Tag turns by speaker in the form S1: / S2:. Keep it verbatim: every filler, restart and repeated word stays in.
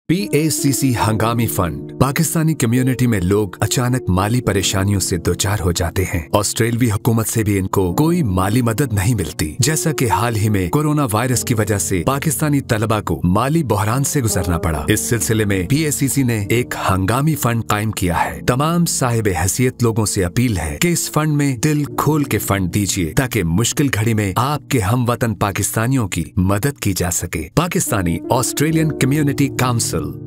S1: P A सी सी हंगामी fund. Pakistani community में लोग अचानक माली परेशानियों से दो चार हो जाते हैं। ऑस्ट्रेलवी हुकूमत से भी इनको कोई माली मदद नहीं मिलती, जैसा कि हाल ही में कोरोना वायरस की वजह से पाकिस्तानी तलबा को माली बहरान से गुजरना पड़ा। इस सिलसिले में पी ए सी सी ने एक हंगामी फंड कायम किया है। तमाम साहिब हैसियत लोगों से अपील है कि इस फंड में दिल खोल के फंड दीजिए ताकि मुश्किल घड़ी में आपके हम वतन पाकिस्तानियों की मदद की जा सके। Pakistani Australian community council.